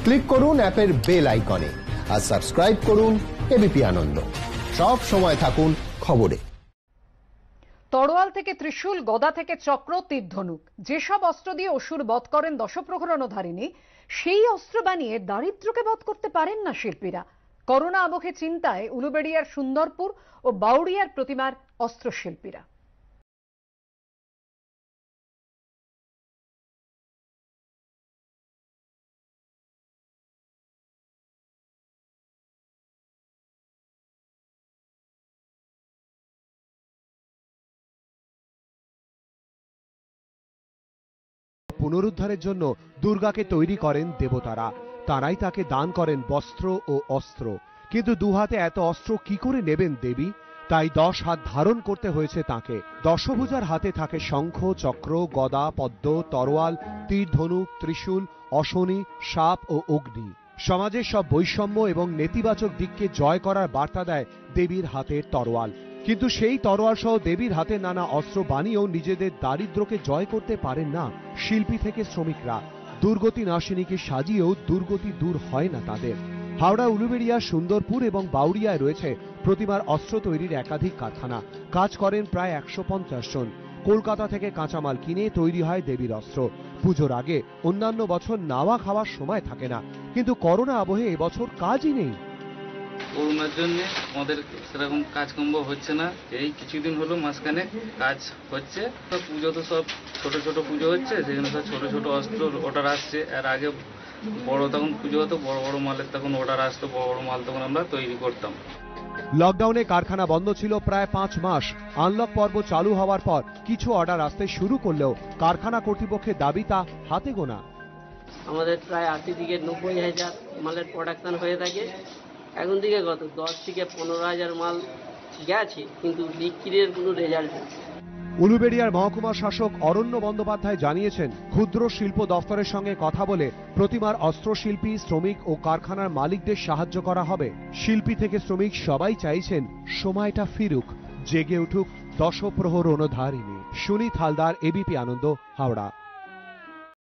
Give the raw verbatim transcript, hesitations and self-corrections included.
Click করুন অ্যাপের bell আইকনে আর সাবস্ক্রাইব করুন এবিপি আনন্দ। সব সময় থাকুন খবরে। তরোয়াল থেকে ত্রিশূল, গদা থেকে চক্র, তীর, ধনুক, যেসব অস্ত্র দিয়ে অসুর বধ করেন দশপ্রহরণধারিণী, সেই অস্ত্র বানিয়ে দারিদ্র্যকে বধ করতে পারেন না শিল্পীরা। করোনা আবহে চিন্তায় উলুবেড়িয়ার সুন্দরপুর ও বাউড়িয়ার প্রতিমার অস্ত্রশিল্পীরা। পুনরুদ্ধারের জন্য দুর্গাকে তৈরি করেন দেবতারা। তারাই তাকে দান করেন বস্ত্র ও অস্ত্র। কিন্তু দুহাতে এত অস্ত্র কি করে নেবেন দেবী? তাই দশ হাত ধারণ করতে হয়েছে তাকে। দশভুজার হাতে থাকে শঙ্খ, চক্র, গদা, পদ্ম, তরোয়াল, তীর, ধনুক, ত্রিশূল, অশনি, সাপ ও অগ্নি। সমাজের সব বৈষম্য এবং নেতিবাচক দিককে জয় করার বার্তা দেয় দেবীর হাতের তরোয়াল। কিন্তু সেই তরোয়াল সহ দেবীর হাতে নানা অস্ত্র বানিয়েও নিজেদের দারিদ্র্যকে জয় করতে পারেন না শিল্পী থেকে শ্রমিকরা। দুর্গতি নাশিনীকে সাজিয়েও দুর্গতি দূর হয় না তাদের। হাওড়া, উলুবেড়িয়া, সুন্দরপুর এবং বাউড়িয়ায় রয়েছে প্রতিমার অস্ত্র তৈরির একাধিক কারখানা। কাজ করেন প্রায় একশো পঞ্চাশ জন। কলকাতা থেকে কাঁচামাল কিনে তৈরি হয় দেবীর অস্ত্র। পুজোর আগে অন্যান্য বছর নাওয়া খাওয়ার সময় থাকে না, কিন্তু করোনা আবহে এবছর কাজই নেই। করোনার জন্য আমাদের সেরকম কাজকর্ম হচ্ছে না। এই কিছুদিন হলো মাঝখানে কাজ হচ্ছে। তো পুজো তো সব ছোট ছোট পুজো হচ্ছে, সেখানে সব ছোট ছোট অস্ত্র অর্ডার আসছে। এর আগে বড় তখন পুজো হতো, বড় বড় মালের তখন অর্ডার আসতো, বড় বড় মাল তখন আমরা তৈরি করতাম। লকডাউনে কারখানা বন্ধ ছিল প্রায় পাঁচ মাস। আনলক পর্ব চালু হওয়ার পর কিছু অর্ডার আসতে শুরু করলেও কারখানা কর্তৃপক্ষের দাবি তা হাতে গোনা। আমাদের প্রায় আশি থেকে নব্বই হাজার মালের প্রোডাকশন হয়ে থাকে। এখন দিকে কত দশ থেকে পনেরো হাজার মাল গেছে, কিন্তু বিক্রির কোনো রেজাল্ট নেই। উলুবেড়িয়ার মহকুমা শাসক অরণ্য বন্দ্যোপাধ্যায় জানিয়েছেন, ক্ষুদ্র শিল্প দফতরের সঙ্গে কথা বলে প্রতিমার অস্ত্রশিল্পী, শ্রমিক ও কারখানার মালিকদের সাহায্য করা হবে। শিল্পী থেকে শ্রমিক সবাই চাইছেন সময়টা ফিরুক, জেগে উঠুক দশপ্রহরণধারিণী। সুনীত হালদার, এবিপি আনন্দ, হাওড়া।